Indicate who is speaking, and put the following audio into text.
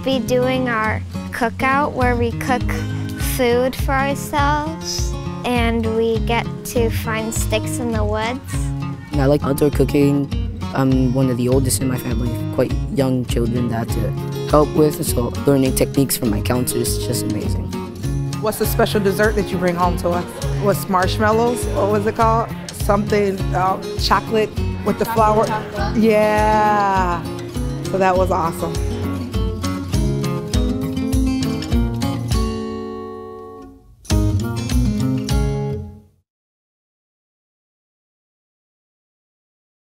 Speaker 1: be doing our cookout where we cook food for ourselves and we get to find sticks in the woods.
Speaker 2: I like outdoor cooking. I'm one of the oldest in my family, quite young children that I have to help with, so learning techniques from my counselors is just amazing.
Speaker 3: What's the special dessert that you bring home to us? What's marshmallows? What was it called? Something, chocolate with the flour. Yeah, so that was awesome.